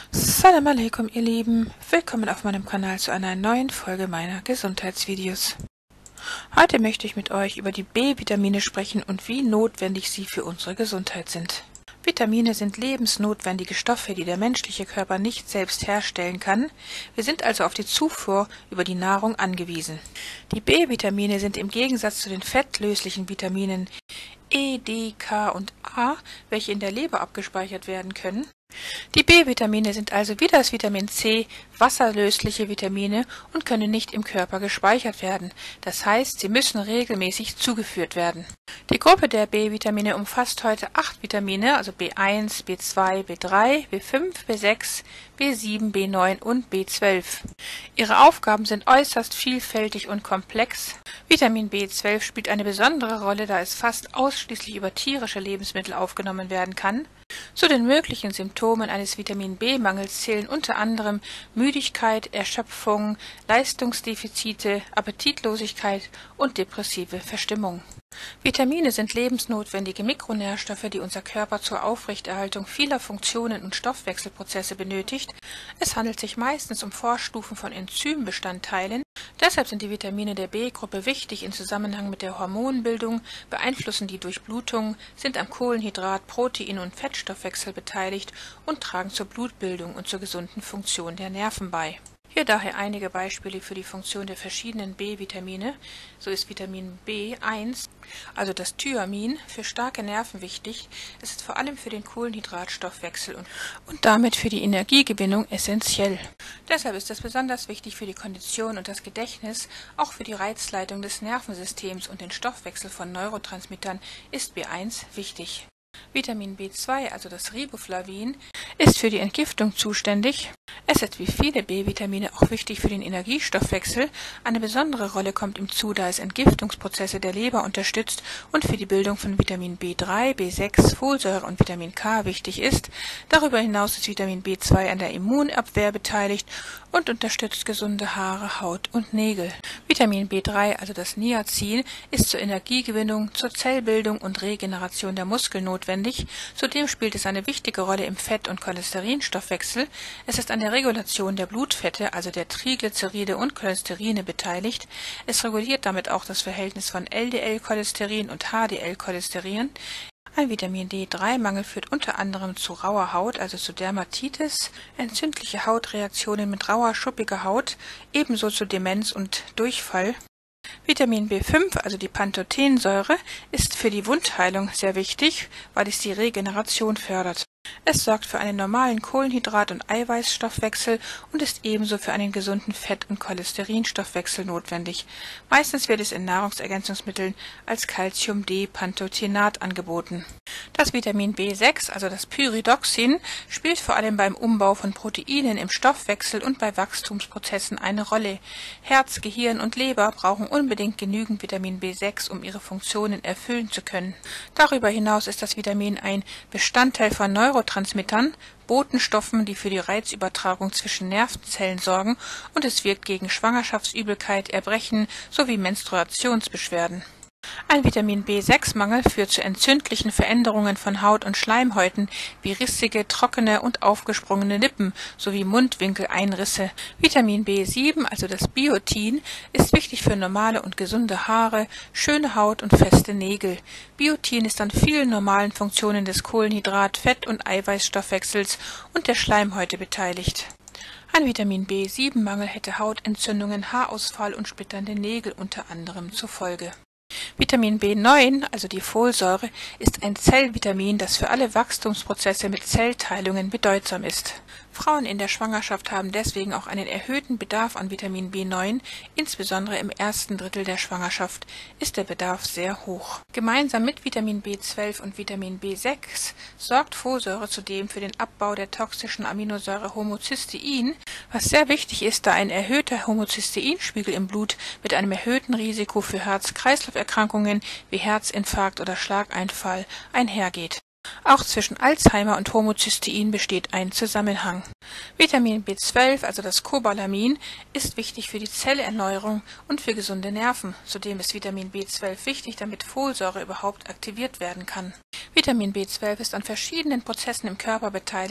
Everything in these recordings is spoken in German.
Salam alaikum, ihr Lieben. Willkommen auf meinem Kanal zu einer neuen Folge meiner Gesundheitsvideos. Heute möchte ich mit euch über die B-Vitamine sprechen und wie notwendig sie für unsere Gesundheit sind. Vitamine sind lebensnotwendige Stoffe, die der menschliche Körper nicht selbst herstellen kann. Wir sind also auf die Zufuhr über die Nahrung angewiesen. Die B-Vitamine sind im Gegensatz zu den fettlöslichen Vitaminen E, D, K und A, welche in der Leber abgespeichert werden können. Die B-Vitamine sind also wie das Vitamin C wasserlösliche Vitamine und können nicht im Körper gespeichert werden. Das heißt, sie müssen regelmäßig zugeführt werden. Die Gruppe der B-Vitamine umfasst heute 8 Vitamine, also B1, B2, B3, B5, B6, B7, B9 und B12. Ihre Aufgaben sind äußerst vielfältig und komplex. Vitamin B12 spielt eine besondere Rolle, da es fast ausschließlich über tierische Lebensmittel aufgenommen werden kann. Zu den möglichen Symptomen eines Vitamin B-Mangels zählen unter anderem Müdigkeit, Erschöpfung, Leistungsdefizite, Appetitlosigkeit und depressive Verstimmung. Vitamine sind lebensnotwendige Mikronährstoffe, die unser Körper zur Aufrechterhaltung vieler Funktionen und Stoffwechselprozesse benötigt. Es handelt sich meistens um Vorstufen von Enzymbestandteilen. Deshalb sind die Vitamine der B-Gruppe wichtig im Zusammenhang mit der Hormonbildung, beeinflussen die Durchblutung, sind am Kohlenhydrat-, Protein- und Fettstoffwechsel beteiligt und tragen zur Blutbildung und zur gesunden Funktion der Nerven bei. Hier daher einige Beispiele für die Funktion der verschiedenen B-Vitamine. So ist Vitamin B1, also das Thyamin, für starke Nerven wichtig. Es ist vor allem für den Kohlenhydratstoffwechsel und damit für die Energiegewinnung essentiell. Deshalb ist es besonders wichtig für die Kondition und das Gedächtnis, auch für die Reizleitung des Nervensystems und den Stoffwechsel von Neurotransmittern ist B1 wichtig. Vitamin B2, also das Riboflavin, ist für die Entgiftung zuständig. Es ist wie viele B-Vitamine auch wichtig für den Energiestoffwechsel. Eine besondere Rolle kommt ihm zu, da es Entgiftungsprozesse der Leber unterstützt und für die Bildung von Vitamin B3, B6, Folsäure und Vitamin K wichtig ist. Darüber hinaus ist Vitamin B2 an der Immunabwehr beteiligt und unterstützt gesunde Haare, Haut und Nägel. Vitamin B3, also das Niacin, ist zur Energiegewinnung, zur Zellbildung und Regeneration der Muskeln notwendig. Zudem spielt es eine wichtige Rolle im Fett- und Cholesterinstoffwechsel. Es ist an der Regulation der Blutfette, also der Triglyceride und Cholesterine beteiligt. Es reguliert damit auch das Verhältnis von LDL-Cholesterin und HDL-Cholesterin. Ein Vitamin D3-Mangel führt unter anderem zu rauer Haut, also zu Dermatitis, entzündliche Hautreaktionen mit rauer, schuppiger Haut, ebenso zu Demenz und Durchfall. Vitamin B5, also die Pantothensäure, ist für die Wundheilung sehr wichtig, weil es die Regeneration fördert. Es sorgt für einen normalen Kohlenhydrat- und Eiweißstoffwechsel und ist ebenso für einen gesunden Fett- und Cholesterinstoffwechsel notwendig. Meistens wird es in Nahrungsergänzungsmitteln als Calcium-D-Pantothenat angeboten. Das Vitamin B6, also das Pyridoxin, spielt vor allem beim Umbau von Proteinen im Stoffwechsel und bei Wachstumsprozessen eine Rolle. Herz, Gehirn und Leber brauchen unbedingt genügend Vitamin B6, um ihre Funktionen erfüllen zu können. Darüber hinaus ist das Vitamin ein Bestandteil von Neurotransmittern, Botenstoffen, die für die Reizübertragung zwischen Nervenzellen sorgen, und es wirkt gegen Schwangerschaftsübelkeit, Erbrechen sowie Menstruationsbeschwerden. Ein Vitamin B6-Mangel führt zu entzündlichen Veränderungen von Haut und Schleimhäuten wie rissige, trockene und aufgesprungene Lippen sowie Mundwinkeleinrisse. Vitamin B7, also das Biotin, ist wichtig für normale und gesunde Haare, schöne Haut und feste Nägel. Biotin ist an vielen normalen Funktionen des Kohlenhydrat-, Fett- und Eiweißstoffwechsels und der Schleimhäute beteiligt. Ein Vitamin B7-Mangel hätte Hautentzündungen, Haarausfall und splitternde Nägel unter anderem zur Folge. Vitamin B9, also die Folsäure, ist ein Zellvitamin, das für alle Wachstumsprozesse mit Zellteilungen bedeutsam ist. Frauen in der Schwangerschaft haben deswegen auch einen erhöhten Bedarf an Vitamin B9, insbesondere im ersten Drittel der Schwangerschaft ist der Bedarf sehr hoch. Gemeinsam mit Vitamin B12 und Vitamin B6 sorgt Folsäure zudem für den Abbau der toxischen Aminosäure Homocystein, was sehr wichtig ist, da ein erhöhter Homocysteinspiegel im Blut mit einem erhöhten Risiko für Herz-Kreislauf-Erkrankungen wie Herzinfarkt oder Schlaganfall einhergeht. Auch zwischen Alzheimer und Homocystein besteht ein Zusammenhang. Vitamin B12, also das Cobalamin, ist wichtig für die Zellerneuerung und für gesunde Nerven. Zudem ist Vitamin B12 wichtig, damit Folsäure überhaupt aktiviert werden kann. Vitamin B12 ist an verschiedenen Prozessen im Körper beteiligt.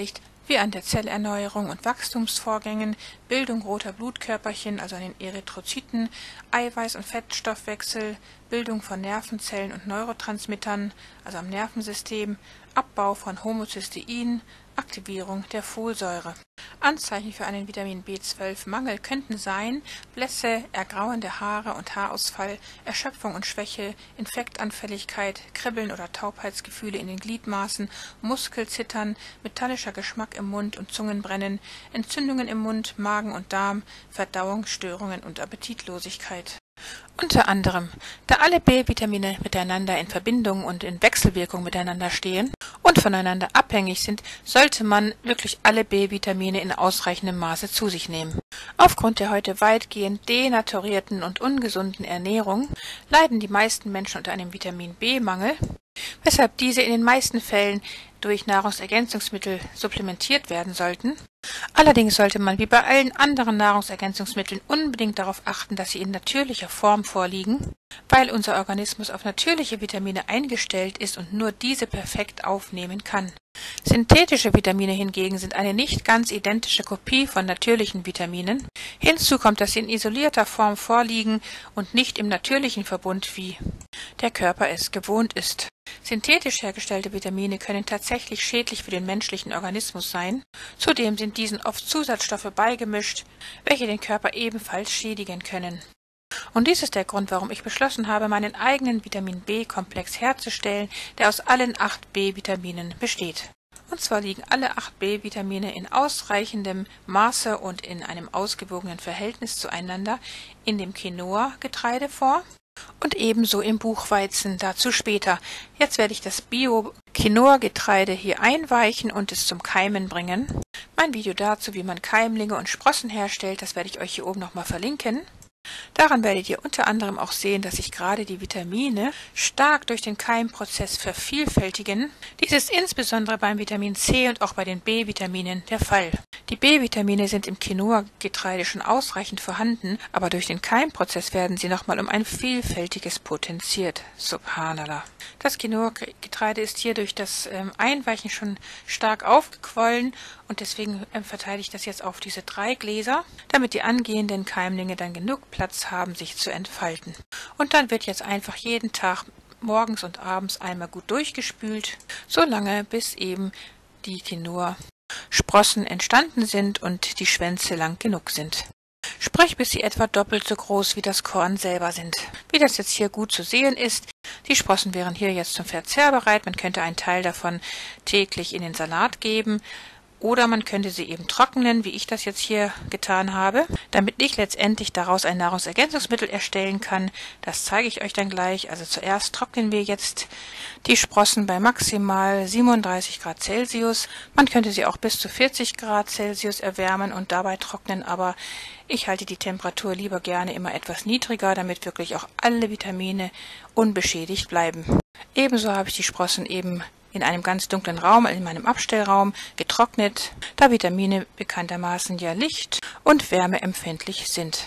wie an der Zellerneuerung und Wachstumsvorgängen, Bildung roter Blutkörperchen, also an den Erythrozyten, Eiweiß- und Fettstoffwechsel, Bildung von Nervenzellen und Neurotransmittern, also am Nervensystem, Abbau von Homozystein, Aktivierung der Folsäure. Anzeichen für einen Vitamin B12-Mangel könnten sein Blässe, ergrauende Haare und Haarausfall, Erschöpfung und Schwäche, Infektanfälligkeit, Kribbeln oder Taubheitsgefühle in den Gliedmaßen, Muskelzittern, metallischer Geschmack im Mund und Zungenbrennen, Entzündungen im Mund, Magen und Darm, Verdauungsstörungen und Appetitlosigkeit. Unter anderem, da alle B-Vitamine miteinander in Verbindung und in Wechselwirkung miteinander stehen und voneinander abhängig sind, sollte man wirklich alle B-Vitamine in ausreichendem Maße zu sich nehmen. Aufgrund der heute weitgehend denaturierten und ungesunden Ernährung leiden die meisten Menschen unter einem Vitamin B-Mangel, weshalb diese in den meisten Fällen durch Nahrungsergänzungsmittel supplementiert werden sollten. Allerdings sollte man wie bei allen anderen Nahrungsergänzungsmitteln unbedingt darauf achten, dass sie in natürlicher Form vorliegen, weil unser Organismus auf natürliche Vitamine eingestellt ist und nur diese perfekt aufnehmen kann. Synthetische Vitamine hingegen sind eine nicht ganz identische Kopie von natürlichen Vitaminen. Hinzu kommt, dass sie in isolierter Form vorliegen und nicht im natürlichen Verbund, wie der Körper es gewohnt ist. Synthetisch hergestellte Vitamine können tatsächlich schädlich für den menschlichen Organismus sein. Zudem sind diesen oft Zusatzstoffe beigemischt, welche den Körper ebenfalls schädigen können. Und dies ist der Grund, warum ich beschlossen habe, meinen eigenen Vitamin-B-Komplex herzustellen, der aus allen 8 B-Vitaminen besteht. Und zwar liegen alle 8 B-Vitamine in ausreichendem Maße und in einem ausgewogenen Verhältnis zueinander in dem Quinoa-Getreide vor und ebenso im Buchweizen, dazu später. Jetzt werde ich das Bio-Quinoa-Getreide hier einweichen und es zum Keimen bringen. Mein Video dazu, wie man Keimlinge und Sprossen herstellt, das werde ich euch hier oben nochmal verlinken. Daran werdet ihr unter anderem auch sehen, dass sich gerade die Vitamine stark durch den Keimprozess vervielfältigen. Dies ist insbesondere beim Vitamin C und auch bei den B-Vitaminen der Fall. Die B-Vitamine sind im Quinoa-Getreide schon ausreichend vorhanden, aber durch den Keimprozess werden sie nochmal um ein Vielfältiges potenziert. Subhanallah. Das Quinoa-Getreide ist hier durch das Einweichen schon stark aufgequollen und deswegen verteile ich das jetzt auf diese 3 Gläser, damit die angehenden Keimlinge dann genug Platz haben, sich zu entfalten. Und dann wird jetzt einfach jeden Tag morgens und abends einmal gut durchgespült, solange bis eben die Quinoa-Sprossen entstanden sind und die Schwänze lang genug sind. Sprich, bis sie etwa doppelt so groß wie das Korn selber sind. Wie das jetzt hier gut zu sehen ist, die Sprossen wären hier jetzt zum Verzehr bereit. Man könnte einen Teil davon täglich in den Salat geben. Oder man könnte sie eben trocknen, wie ich das jetzt hier getan habe, damit ich letztendlich daraus ein Nahrungsergänzungsmittel erstellen kann. Das zeige ich euch dann gleich. Also zuerst trocknen wir jetzt die Sprossen bei maximal 37 Grad Celsius. Man könnte sie auch bis zu 40 Grad Celsius erwärmen und dabei trocknen, aber ich halte die Temperatur lieber gerne immer etwas niedriger, damit wirklich auch alle Vitamine unbeschädigt bleiben. Ebenso habe ich die Sprossen eben in einem ganz dunklen Raum, in meinem Abstellraum, getrocknet, da Vitamine bekanntermaßen ja licht- und wärmeempfindlich sind.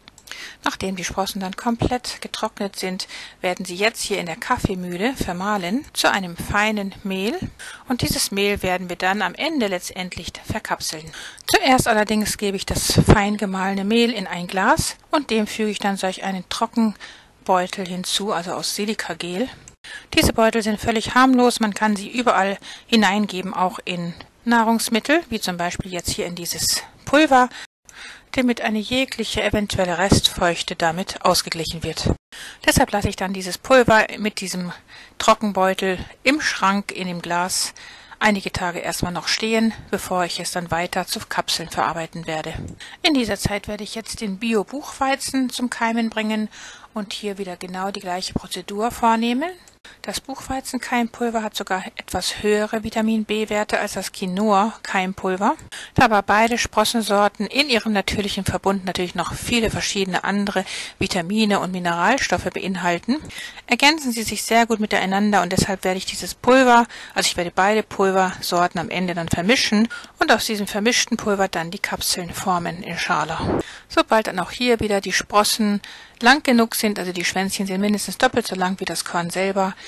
Nachdem die Sprossen dann komplett getrocknet sind, werden sie jetzt hier in der Kaffeemühle vermahlen zu einem feinen Mehl und dieses Mehl werden wir dann am Ende letztendlich verkapseln. Zuerst allerdings gebe ich das fein gemahlene Mehl in ein Glas und dem füge ich dann solch einen Trockenbeutel hinzu, also aus Silikagel. Diese Beutel sind völlig harmlos, man kann sie überall hineingeben, auch in Nahrungsmittel, wie zum Beispiel jetzt hier in dieses Pulver, damit eine jegliche eventuelle Restfeuchte damit ausgeglichen wird. Deshalb lasse ich dann dieses Pulver mit diesem Trockenbeutel im Schrank in dem Glas einige Tage erstmal noch stehen, bevor ich es dann weiter zu Kapseln verarbeiten werde. In dieser Zeit werde ich jetzt den Bio-Buchweizen zum Keimen bringen und hier wieder genau die gleiche Prozedur vornehmen. Das Buchweizenkeimpulver hat sogar etwas höhere Vitamin-B-Werte als das Quinoa-Keimpulver. Da aber beide Sprossensorten in ihrem natürlichen Verbund natürlich noch viele verschiedene andere Vitamine und Mineralstoffe beinhalten, ergänzen sie sich sehr gut miteinander und deshalb werde ich dieses Pulver, also ich werde beide Pulversorten am Ende dann vermischen und aus diesem vermischten Pulver dann die Kapseln formen, inshallah. Sobald dann auch hier wieder die Sprossen lang genug sind, also die Schwänzchen sind mindestens doppelt so lang wie das Korn selber,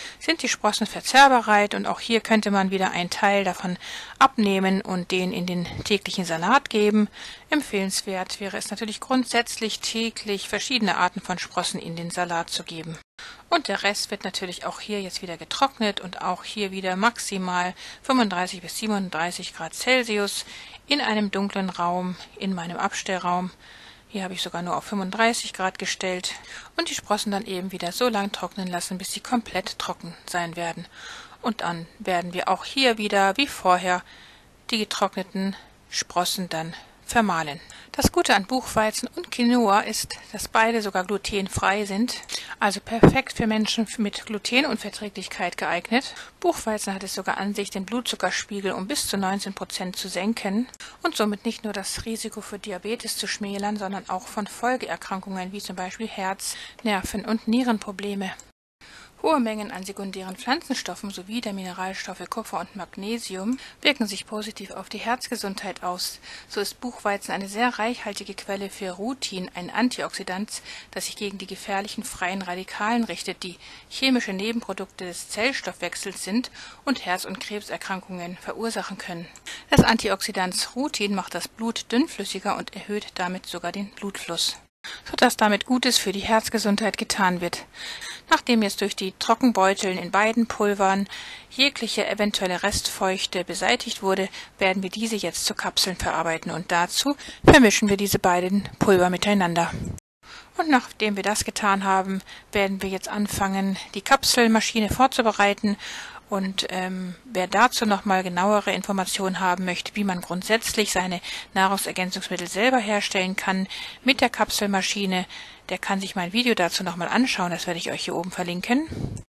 sind die Sprossen verzehrbereit und auch hier könnte man wieder einen Teil davon abnehmen und den in den täglichen Salat geben. Empfehlenswert wäre es natürlich grundsätzlich täglich verschiedene Arten von Sprossen in den Salat zu geben. Und der Rest wird natürlich auch hier jetzt wieder getrocknet und auch hier wieder maximal 35 bis 37 Grad Celsius in einem dunklen Raum, in meinem Abstellraum. Hier habe ich sogar nur auf 35 Grad gestellt und die Sprossen dann eben wieder so lang trocknen lassen, bis sie komplett trocken sein werden. Und dann werden wir auch hier wieder, wie vorher, die getrockneten Sprossen dann vermahlen. Das Gute an Buchweizen und Quinoa ist, dass beide sogar glutenfrei sind, also perfekt für Menschen mit Glutenunverträglichkeit geeignet. Buchweizen hat es sogar an sich, den Blutzuckerspiegel um bis zu 19% zu senken und somit nicht nur das Risiko für Diabetes zu schmälern, sondern auch von Folgeerkrankungen wie zum Beispiel Herz-, Nerven- und Nierenprobleme. Hohe Mengen an sekundären Pflanzenstoffen sowie der Mineralstoffe Kupfer und Magnesium wirken sich positiv auf die Herzgesundheit aus. So ist Buchweizen eine sehr reichhaltige Quelle für Rutin, ein Antioxidant, das sich gegen die gefährlichen freien Radikalen richtet, die chemische Nebenprodukte des Zellstoffwechsels sind und Herz- und Krebserkrankungen verursachen können. Das Antioxidant Rutin macht das Blut dünnflüssiger und erhöht damit sogar den Blutfluss, sodass damit Gutes für die Herzgesundheit getan wird. Nachdem jetzt durch die Trockenbeuteln in beiden Pulvern jegliche eventuelle Restfeuchte beseitigt wurde, werden wir diese jetzt zu Kapseln verarbeiten und dazu vermischen wir diese beiden Pulver miteinander. Und nachdem wir das getan haben, werden wir jetzt anfangen, die Kapselmaschine vorzubereiten. Und wer dazu nochmal genauere Informationen haben möchte, wie man grundsätzlich seine Nahrungsergänzungsmittel selber herstellen kann mit der Kapselmaschine, der kann sich mein Video dazu nochmal anschauen, das werde ich euch hier oben verlinken.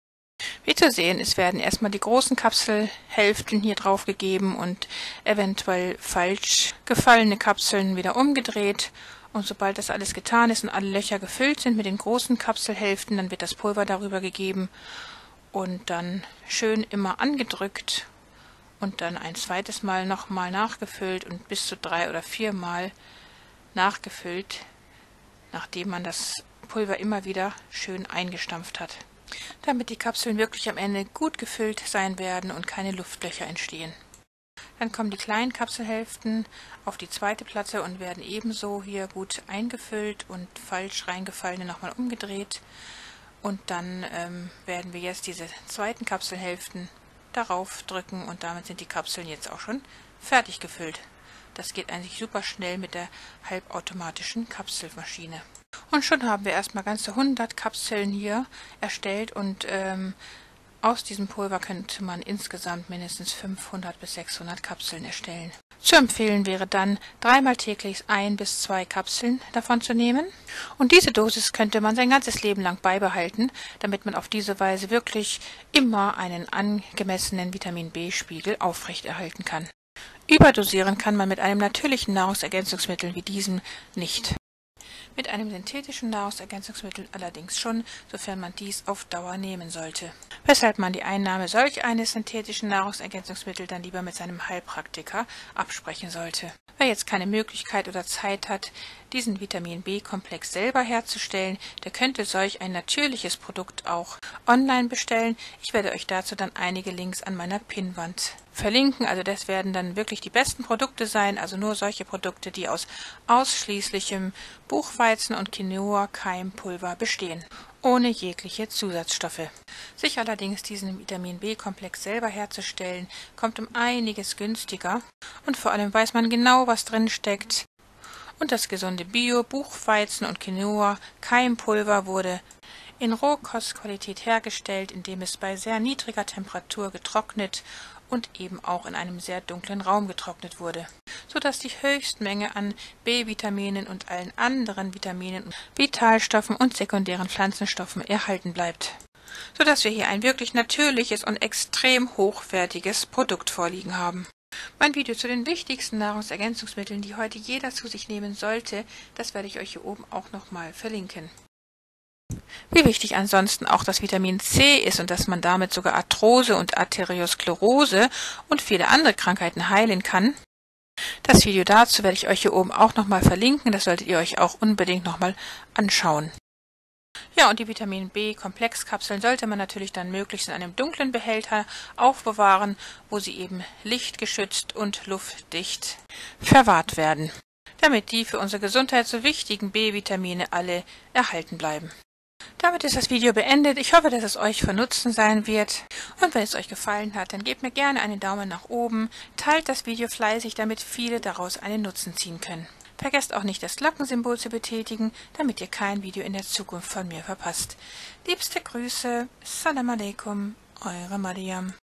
Wie zu sehen ist, werden erstmal die großen Kapselhälften hier drauf gegeben und eventuell falsch gefallene Kapseln wieder umgedreht. Und sobald das alles getan ist und alle Löcher gefüllt sind mit den großen Kapselhälften, dann wird das Pulver darüber gegeben und dann schön immer angedrückt und dann ein zweites Mal nochmal nachgefüllt und bis zu 3 oder 4 Mal nachgefüllt, nachdem man das Pulver immer wieder schön eingestampft hat, damit die Kapseln wirklich am Ende gut gefüllt sein werden und keine Luftlöcher entstehen. Dann kommen die kleinen Kapselhälften auf die zweite Platte und werden ebenso hier gut eingefüllt und falsch reingefallene nochmal umgedreht. Und dann werden wir jetzt diese zweiten Kapselhälften darauf drücken und damit sind die Kapseln jetzt auch schon fertig gefüllt. Das geht eigentlich super schnell mit der halbautomatischen Kapselmaschine. Und schon haben wir erstmal ganze 100 Kapseln hier erstellt und aus diesem Pulver könnte man insgesamt mindestens 500 bis 600 Kapseln erstellen. Zu empfehlen wäre dann, 3-mal täglich 1 bis 2 Kapseln davon zu nehmen. Und diese Dosis könnte man sein ganzes Leben lang beibehalten, damit man auf diese Weise wirklich immer einen angemessenen Vitamin-B-Spiegel aufrechterhalten kann. Überdosieren kann man mit einem natürlichen Nahrungsergänzungsmittel wie diesem nicht. Mit einem synthetischen Nahrungsergänzungsmittel allerdings schon, sofern man dies auf Dauer nehmen sollte. Weshalb man die Einnahme solch eines synthetischen Nahrungsergänzungsmittels dann lieber mit seinem Heilpraktiker absprechen sollte. Wer jetzt keine Möglichkeit oder Zeit hat, diesen Vitamin-B-Komplex selber herzustellen, der könnte solch ein natürliches Produkt auch online bestellen. Ich werde euch dazu dann einige Links an meiner Pinnwand verlinken. Also das werden dann wirklich die besten Produkte sein, also nur solche Produkte, die aus ausschließlichem Buchweizen und Quinoa-Keimpulver bestehen, ohne jegliche Zusatzstoffe. Sich allerdings diesen Vitamin-B-Komplex selber herzustellen, kommt um einiges günstiger und vor allem weiß man genau, was drin steckt. Und das gesunde Bio-Buchweizen und Quinoa-Keimpulver wurde in Rohkostqualität hergestellt, indem es bei sehr niedriger Temperatur getrocknet und eben auch in einem sehr dunklen Raum getrocknet wurde, sodass die Höchstmenge an B-Vitaminen und allen anderen Vitaminen, Vitalstoffen und sekundären Pflanzenstoffen erhalten bleibt, sodass wir hier ein wirklich natürliches und extrem hochwertiges Produkt vorliegen haben. Mein Video zu den wichtigsten Nahrungsergänzungsmitteln, die heute jeder zu sich nehmen sollte, das werde ich euch hier oben auch nochmal verlinken. Wie wichtig ansonsten auch das Vitamin C ist und dass man damit sogar Arthrose und Arteriosklerose und viele andere Krankheiten heilen kann. Das Video dazu werde ich euch hier oben auch nochmal verlinken, das solltet ihr euch auch unbedingt nochmal anschauen. Ja, und die Vitamin B-Komplexkapseln sollte man natürlich dann möglichst in einem dunklen Behälter aufbewahren, wo sie eben lichtgeschützt und luftdicht verwahrt werden, damit die für unsere Gesundheit so wichtigen B-Vitamine alle erhalten bleiben. Damit ist das Video beendet. Ich hoffe, dass es euch von Nutzen sein wird. Und wenn es euch gefallen hat, dann gebt mir gerne einen Daumen nach oben, teilt das Video fleißig, damit viele daraus einen Nutzen ziehen können. Vergesst auch nicht, das Glockensymbol zu betätigen, damit ihr kein Video in der Zukunft von mir verpasst. Liebste Grüße, Salam Aleikum, eure Mariam.